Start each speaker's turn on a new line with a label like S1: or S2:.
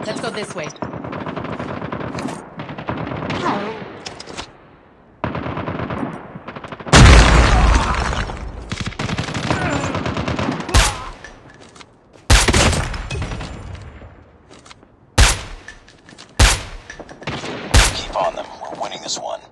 S1: Let's go this way.
S2: Keep on them. We're winning this one.